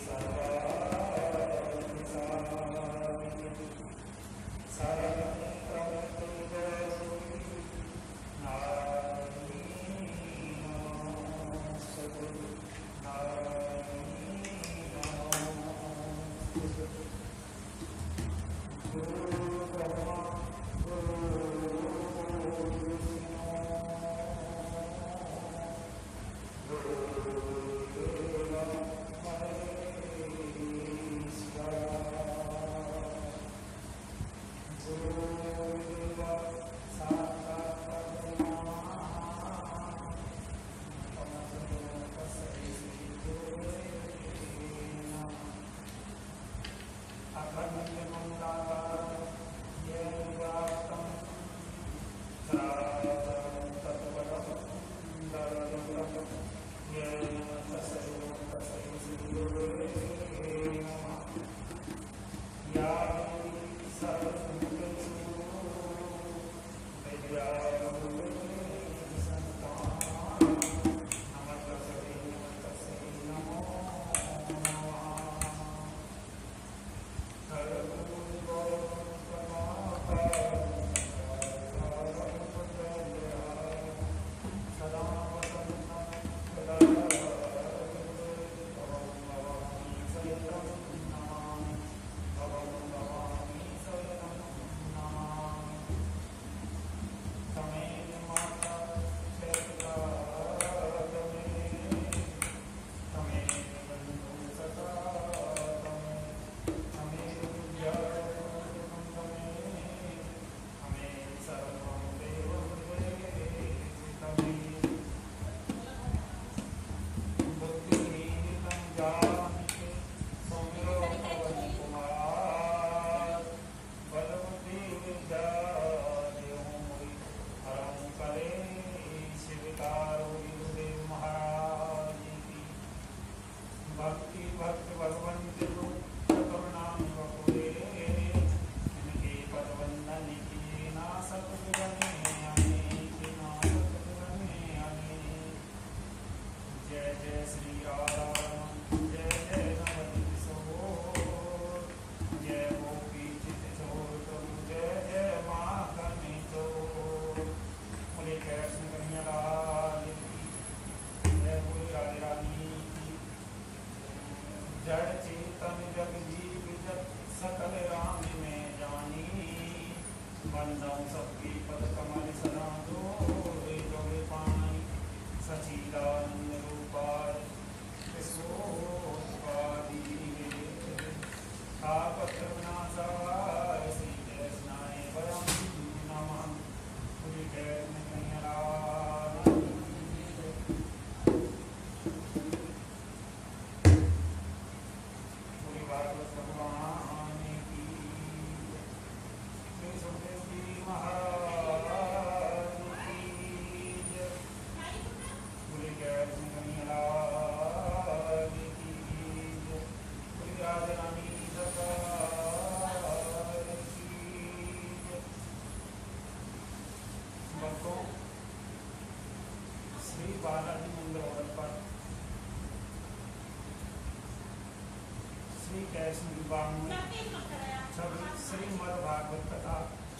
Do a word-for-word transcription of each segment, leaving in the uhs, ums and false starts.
श्रीमद् भागवत कथा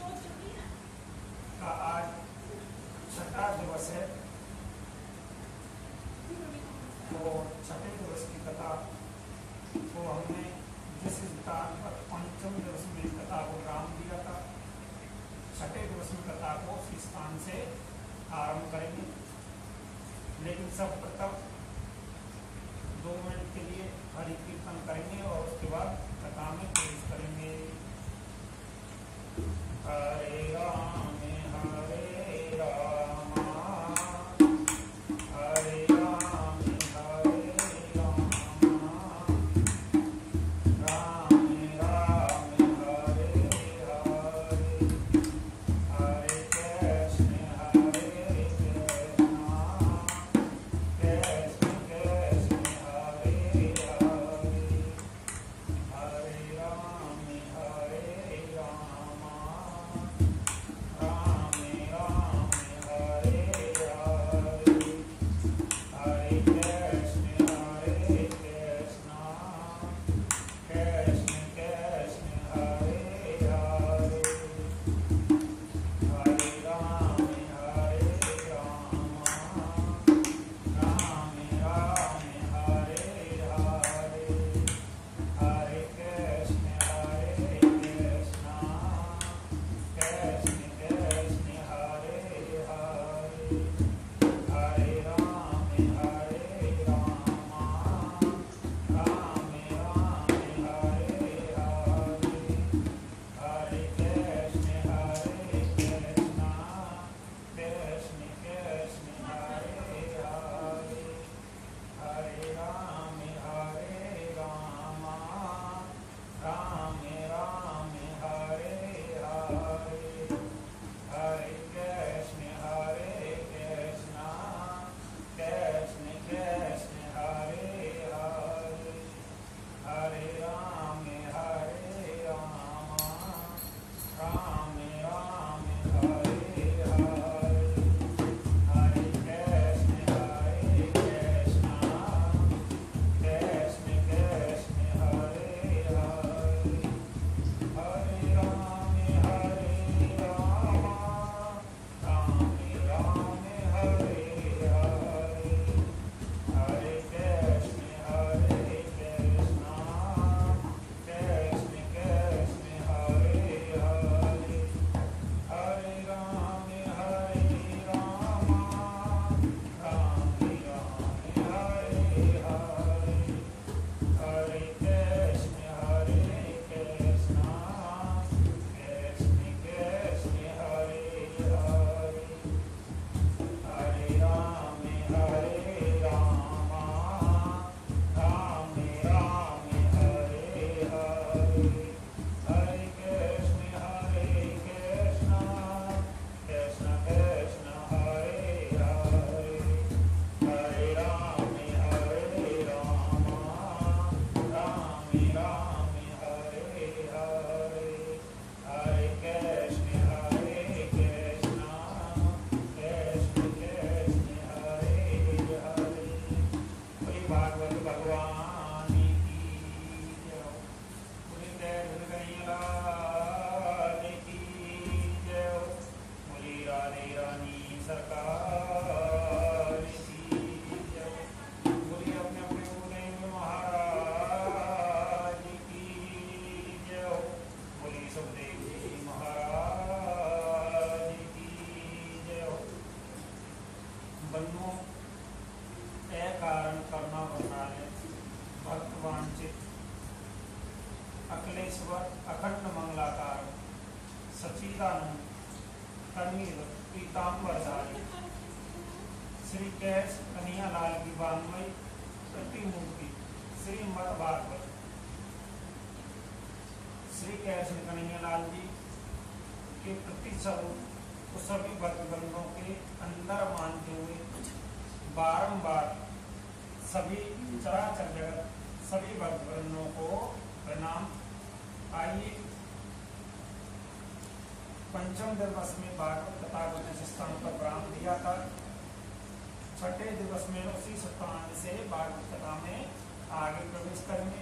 का आज छठा दिवस है। तो छठे दिवस की कथा को हमने जिस स्थान पर पंचम दिवस में कथा को विराम दिया था, छठे दिवस में कथा को उस स्थान से आरंभ करेंगे। लेकिन सब प्रथम दो मिनट के लिए हरि कीर्तन करेंगे और उसके बाद कथा में प्रवेश करेंगे। हरे राम हरे राम हरे राम हरे राम राम राम हरे हरे हरे कृष्ण हरे कृष्ण कृष्ण कृष्ण हरे हरे हरे राम हरे राम राम राम हरे राम हरे राम राम राम हरे हरे हरे कृष्ण हरे कृष्ण कृष्ण कृष्ण हरे हरे। श्री भागवत भगवान की जय हो। बोले जय कन्हैया लाल की जय हो। बोले राधे रानी सरकार की जय हो। बोले अपने अपने उदयन महाराज की जय हो। बोले सुखदेव जी महाराज की जय हो। बंधुओं, ए कारण करना बनाने भक्त वांछित अखिलेश्वर अखंड मंगलाकार सच्चिदानंद तन्वीर पीताम्बरधारी श्री कैश कन्हैया लाल की वाङ्मयी प्रतिमूर्ति श्रीमद् भागवत श्री कैश कन्हैया लाल जी के प्रति स्वरूप तो सभी भक्तबंधों के अंदर मानते हुए बारंबार सभी चराचर जगत सभी भक्तबंधों को प्रणाम। आइए पंचम दिवस में भागवत कथा को जिस स्थान पर विराम दिया था, छठे दिवस में उसी स्थान से भागवत कथा में आगे प्रवेश करेंगे।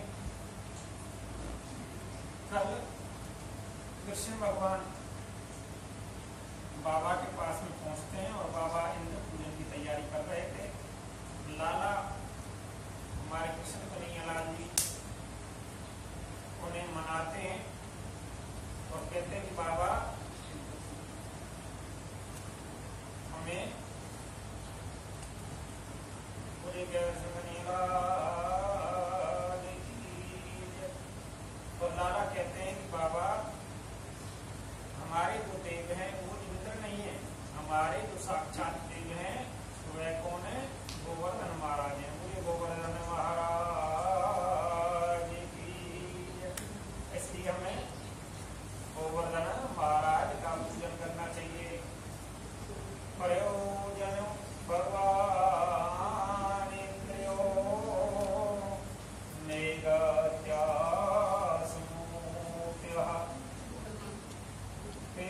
कल कृष्ण भगवान बाबा के पास में पहुंचते हैं और बाबा इंद्र पूजन की तैयारी कर रहे थे। लाला हमारे कृष्ण कन्हैया लाल जी उन्हें मनाते हैं और कहते हैं कि बाबा हमें पूरे कैसे बनेगा। और लाला कहते हैं कि बाबा हमारे जो देव हैं वो इंद्र नहीं है, हमारे जो साक्षात देव हैं वह कौन है? गोवर्धन महाराज हैं। पूरे गोवर्धन महाराज की इसलिए हमें गोवर्धन महाराज का पूजन करना चाहिए। प्रयोजन भगवान इंद्रियो नेगत्यासमूर्त्या ते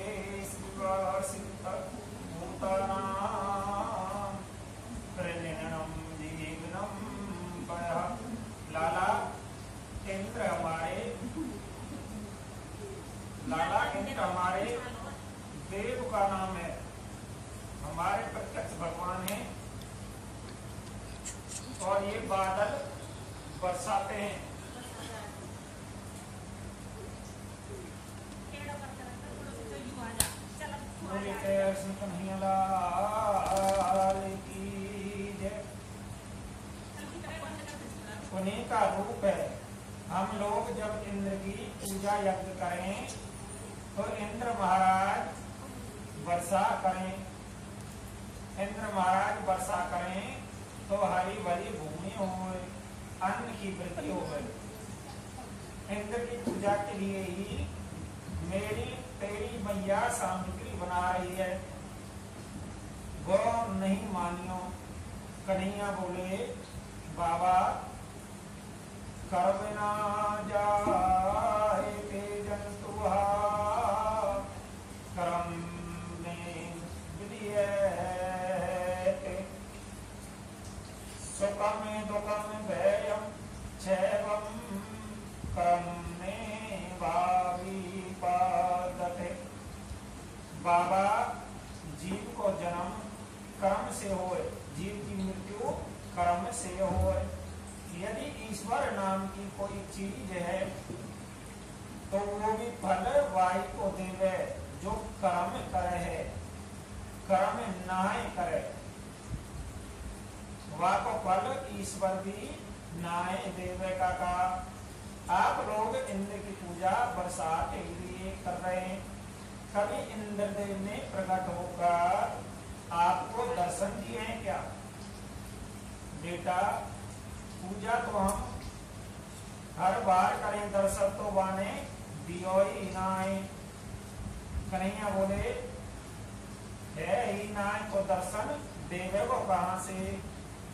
भूतानां प्रणयनम जीवनम पयः। लाला इंद्र हमारे लाला इंद्र हमारे देव का नाम है, हमारे प्रत्यक्ष भगवान हैं और ये बादल बरसाते हैं। कन्हैया लाल की जय। उन्हीं का रूप है। हम लोग जब इंद्र की पूजा यज्ञ करें तो इंद्र महाराज वर्षा करें, इंद्र महाराज वर्षा करें तो हरी भरी भूमि हो, अन्न की वृद्धि हो गई। इंद्र की पूजा के लिए ही मेरी तेरी मैया सामग्री बना रही है, वो नहीं मानियो। कन्हैया बोले बाबा कर बिना जाए ते जंतु करम में विधीयते सुखम दुखम भयम छैवम कर्म में भावी पादते। बाबा जीव को जन्म कर्म से होए, जीव की मृत्यु कर्म से होए। यदि ईश्वर नाम की कोई चीज है तो वो भी फल वाई को देवे जो कर्म करे है, कर्म नाय करे। वह को फल ईश्वर भी नाय देवे का कहा। आप लोग इंद्र की पूजा बरसात के लिए कर रहे हैं। कभी इंद्रदेव ने प्रकट होकर आपको दर्शन दिए हैं क्या? बेटा पूजा तो हम हर बार करें, दर्शन तो वाने दियो ही नाय। कन्हैया बोले है ही नाय को दर्शन देवे को कहां से?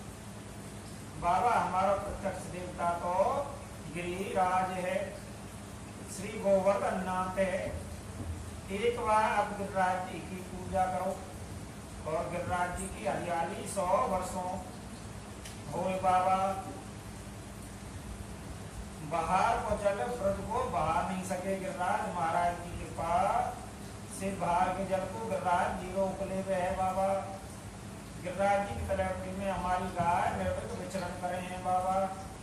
बाबा हमारा प्रत्यक्ष देवता तो गिरिराज है, श्री गोवर्धन नाथ है। एक बार आप गिरिराज जी की पूजा करो और गिरिराज जी की हरियाली सौ वर्षों हो। बाबा बाहर को जल ब्रज को बहा नहीं सके, गिरिराज महाराज की कृपा से बाहर के जल को गिरिराज जी रोक ले है। बाबा गिरिराज जी की तलहटी में हमारी गाय निर्भय विचरण करे हैं। बाबा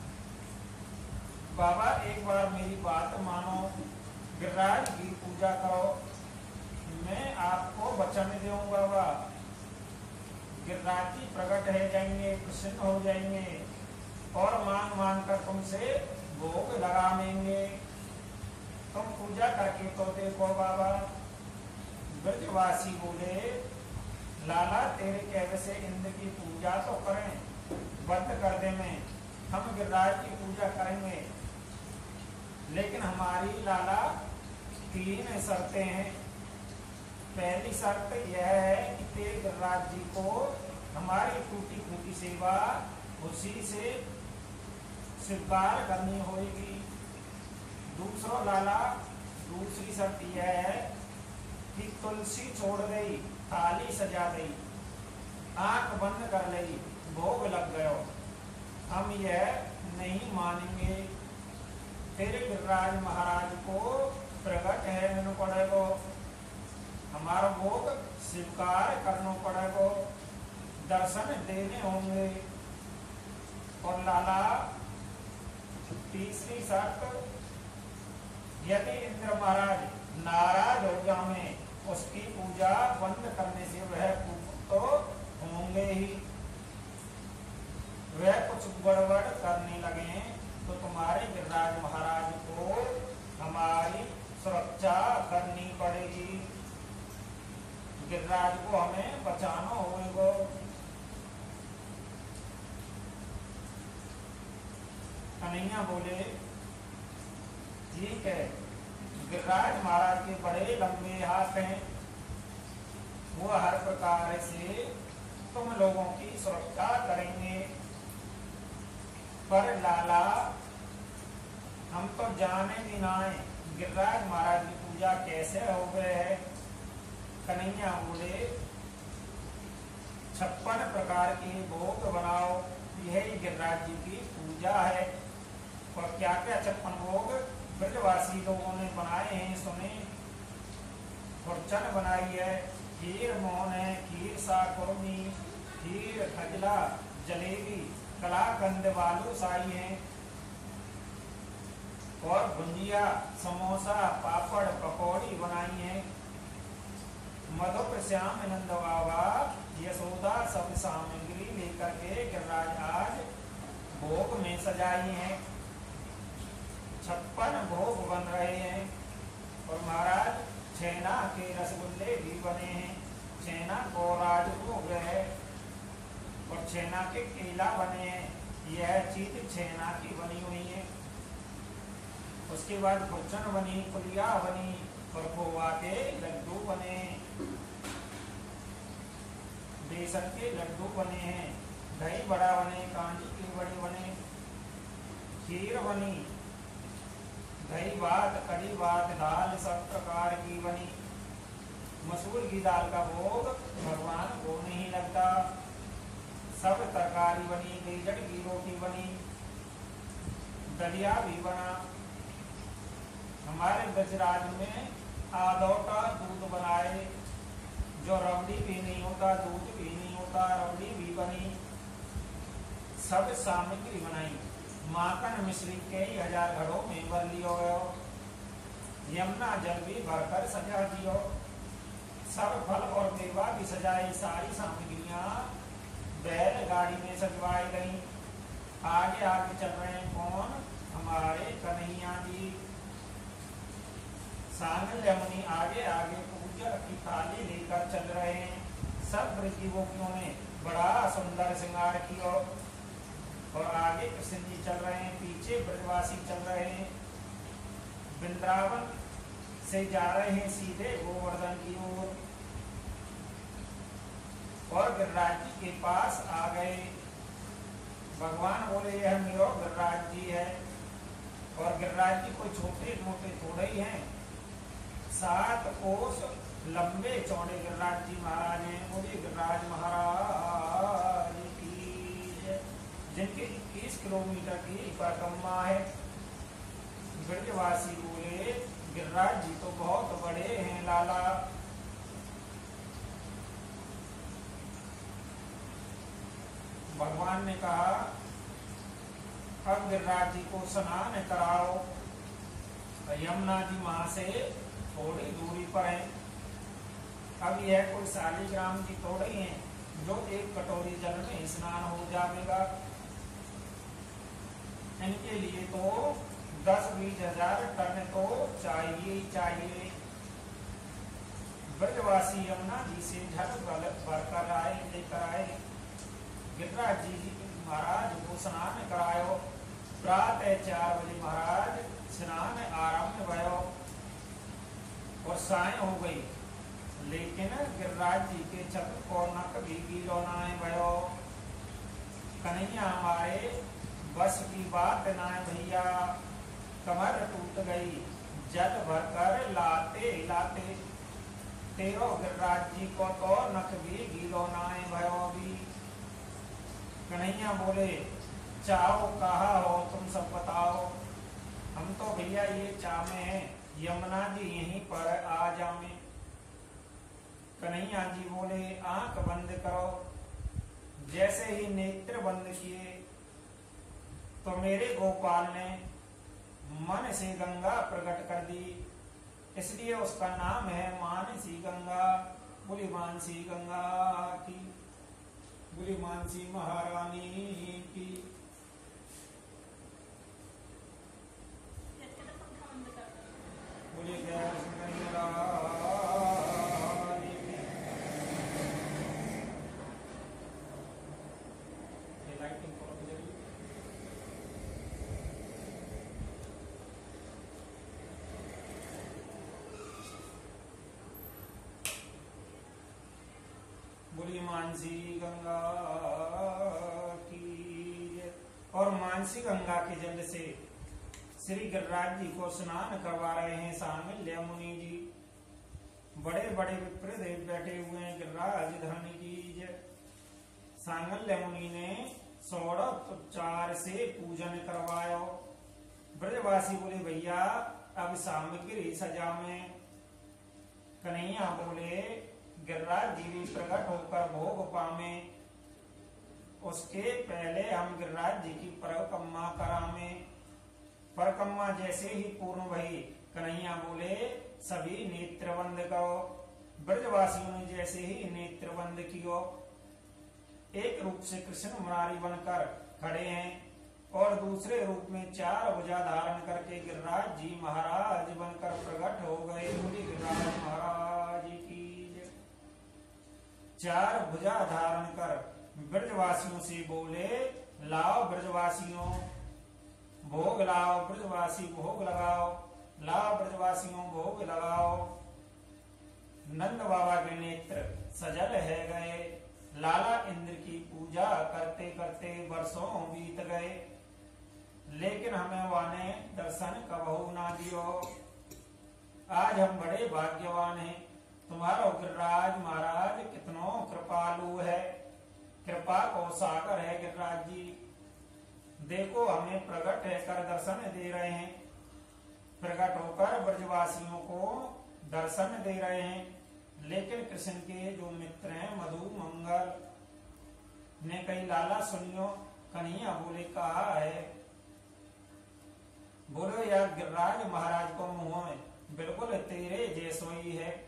बाबा एक बार मेरी बात मानो, गिरिराज की पूजा करो, मैं आपको वचन दूं। बाबा गिरिराज जी प्रकट हो जाएंगे, प्रसन्न हो जाएंगे और मांग मांग कर तुमसे भोग लगाएंगे। तुम पूजा करके तो देखो। बाबा ब्रजवासी बोले, लाला तेरे कहने से इंद्र की पूजा तो करें, बंद कर दे में हम गिरिराज की पूजा करेंगे, लेकिन हमारी लाला तीन शर्तें हैं। पहली शर्त यह है कि तेरे गिरिराज जी को हमारी टूटी फूटी सेवा उसी से स्वीकार करनी होगी। दूसरा लाला दूसरी शर्त यह है कि तुलसी छोड़ गई, थाली सजा गई, आंख बंद कर ली, भोग लग गयो, हम यह नहीं मानेंगे। तेरे गिरिराज महाराज को प्रकट है मैंने पड़ेगो, हमारा भोग स्वीकार करना पड़ेगो, दर्शन देने होंगे। और लाला तीसरी शर्त, यदि इंद्र महाराज नाराज हो जाए उसकी पूजा बंद करने से वह तो होंगे ही, वह कुछ गड़बड़ करने लगे तो तुम्हारे गिरिराज महाराज को हमारी सुरक्षा करनी पड़ेगी, गिरिराज को हमें बचाना होगा। कन्हैया बोले, ठीक है, गिरिराज महाराज के बड़े लंबे हाथ हैं, वो हर प्रकार से तुम लोगों की सुरक्षा करेंगे। पर लाला हम तो जाने भी ना है गिरिराज महाराज की पूजा कैसे हो गए है। कन्हैया बोले, छप्पन प्रकार के भोग बनाओ, यही गिरिराज जी की पूजा है। और क्या क्या छप्पन भोग ब्रजवासी लोगों ने बनाए हैं सुने। खुरचन बनाई है, खीर मोहन है, खीर साकुरनी, खीर खजला, जलेबी, कलाकंद, बालूशाही है और भुंजिया, समोसा, पापड़, पकौड़ी बनाई है। मधुर श्याम नंद बाबा यशोदा सब सामग्री लेकर के गिरिराज आज भोग में सजाई है। छप्पन भोग बन रहे हैं और महाराज छेना के रसगुल्ले भी बने हैं। छेना गौराज भोग है और छेना के केला बने हैं, यह चीज छेना की बनी हुई है। उसके बाद भुजन बनी, पुलिया बनी और खोवा के लड्डू बने, बेसन के लड्डू बने हैं, दही बड़ा बने, कांजी के बड़े बने, खीर बनी, दही भात, कड़ी भात, दाल सब प्रकार की बनी। मसूर की दाल का भोग भगवान को नहीं लगता। सब तरकारी बनी, बेजड़ की रोटी बनी, दलिया भी बना। हमारे गजराज में आधौटा दूध बनाए, जो रबड़ी भी नहीं होता, दूध भी नहीं होता, रबड़ी भी बनी। सब सामग्री बनाई, माखन मिश्री के हजार घड़ों में भर लियो गयो, यमुना जल भी भरकर सजा दियो। सब फल और मेवा भी सजाई, सारी सामग्रियां बैलगाड़ी में सजवाई गई। आगे आगे चल रहे हैं कौन? हमारे कन्हैया जी। सांगल यमुनी आगे आगे पूजा की थाली लेकर चल रहे हैं। सब ब्रजयुवतियों ने बड़ा सुंदर श्रृंगार किया और आगे कृष्ण जी चल रहे हैं, पीछे ब्रजवासी चल रहे हैं। वृंदावन से जा रहे हैं सीधे गोवर्धन की ओर और गिरिराज जी के पास आ गए। भगवान बोले यह मेरो गिरिराज जी है, और गिरिराज जी कोई छोटे मोटे थोड़े ही हैं, सात कोस लंबे चौड़े गिरिराज जी महाराज हैं। बोले गिरिराज महाराज की जय। जिनकी इक्कीस किलोमीटर की परिक्रमा है। ब्रजवासी बोले गिरिराज जी तो बहुत बड़े हैं लाला। भगवान ने कहा अब गिरिराज जी को स्नान कराओ। यमुना जी वहां से थोड़ी दूरी पर है। अब यह कोई शालिग्राम की थोड़ी है जो एक कटोरी जल में स्नान हो जाएगा। इनके लिए तो दस बीस हजार टन तो चाहिए ही चाहिए। ब्रजवासी यमुना जी से झट गलत भरकर आए, लेकर आए। गिरिराज जी महाराज को स्नान करायो। प्रातः चार बजे महाराज स्नान आरंभ भयो और साय हो गई, लेकिन गिरिराज जी के छत्र को नक भी गीलो ना भयो। कन्हैया हमारे बस की बात ना भैया, कमर टूट गई जट भरकर लाते लाते। तेरो गिरिराज जी को तो नक भी गीलो ना भयो भी। कन्हैया बोले चाहो कहा हो तुम सब बताओ। हम तो भैया ये चाहे हैं यमुना जी यहीं पर आ जावे। कन्हैया जी बोले आंख बंद करो। जैसे ही नेत्र बंद किए तो मेरे गोपाल ने मन से गंगा प्रकट कर दी, इसलिए उसका नाम है मानसी गंगा। बोली मानसी गंगा की, बोली मानसी महारानी की। बोली गैर लाइटिंग बोली मानसी गंगा की। और मानसी गंगा के जल से श्री गिरिराज जी को स्नान करवा रहे हैं सांगल्य मुनि जी। बड़े बड़े विप्रदेव बैठे हुए हैं गिरिराज धरणी की जय। सांगल्य मुनि ने षोडोपचार से पूजन करवायो। ब्रजवासी बोले भैया अब सामग्री सजा में। कन्हैया बोले गिरिराज जी भी प्रकट होकर भोग पावे, उसके पहले हम गिरिराज जी की परिक्रमा करावे। परिक्रमा जैसे ही पूर्ण भई कन्हैया बोले सभी नेत्र बंद करो। ब्रजवासियों ने जैसे ही नेत्र बंद कियो, एक रूप से कृष्ण मुरारी बनकर खड़े हैं और दूसरे रूप में चार भुजा धारण करके गिरिराज जी महाराज बनकर प्रकट हो गए। बोली गिरिराज महाराज की। चार भुजा धारण कर ब्रजवासियों से बोले लाओ ब्रजवासियों भोग लाओ, ब्रजवासी भोग लगाओ, लाओ ब्रजवासियों भोग लगाओ। नंद बाबा के नेत्र सजल है गए। लाला इंद्र की पूजा करते करते वर्षों बीत गए, लेकिन हमें वाने दर्शन कबहू ना दियो। आज हम बड़े भाग्यवान हैं। तुम्हारा गिरिराज महाराज कितनो कृपालु है, कृपा को सागर है गिरिराज जी। देखो हमें प्रकट है कर दर्शन दे रहे हैं, प्रकट होकर ब्रजवासियों को दर्शन दे रहे हैं। लेकिन कृष्ण के जो मित्र हैं मधु मंगल ने कही लाला सुनियो। कन्हैया बोले कहा है। बोलो यार गिरिराज महाराज को मुंह में बिल्कुल तेरे जैसो ही है।